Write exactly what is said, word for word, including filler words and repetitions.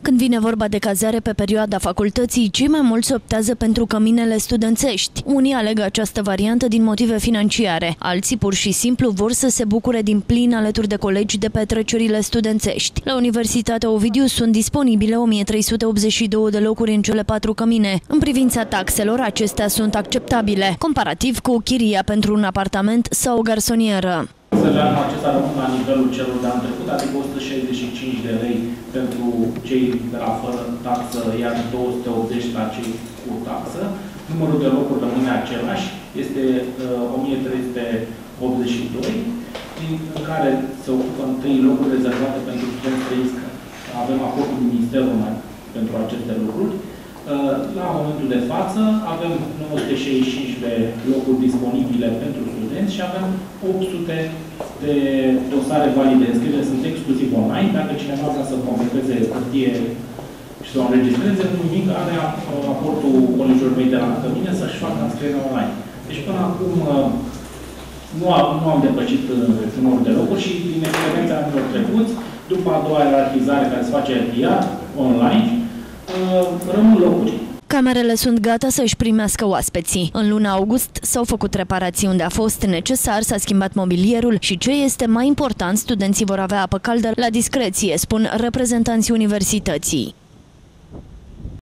Când vine vorba de cazare pe perioada facultății, cei mai mulți optează pentru căminele studențești. Unii aleg această variantă din motive financiare, alții pur și simplu vor să se bucure din plin alături de colegi de petrecerile studențești. La Universitatea Ovidiu sunt disponibile o mie trei sute optzeci și două de locuri în cele patru cămine. În privința taxelor, acestea sunt acceptabile, comparativ cu chiria pentru un apartament sau o garsonieră. Anul acesta rămân la nivelul celor de anul trecut, adică o sută șaizeci și cinci de lei pentru cei de la fără taxă, iar două sute optzeci la cei cu taxă. Numărul de locuri rămâne același, este uh, o mie trei sute optzeci și doi, în care se ocupă întâi locuri rezervate pentru studenți de riscă. Avem acordul cu Ministerul pentru aceste lucruri. Uh, la momentul de față avem nouă sute șaizeci și cinci de locuri disponibile pentru studenți și avem opt sute de dosare valide. Înscrierile sunt exclusiv online. Dacă cineva vrea să completeze hârtie și să o înregistreze, nimic are aportul colegilor mei de la mine să-și facă înscrierea online. Deci până acum nu am, nu am depășit numărul de locuri și din experiența anilor trecuți, după a doua ierarhizare care se face iar online, rămân locuri. Camerele sunt gata să își primească oaspeții. În luna august s-au făcut reparații unde a fost necesar, s-a schimbat mobilierul și, ce este mai important, studenții vor avea apă caldă la discreție, spun reprezentanții universității.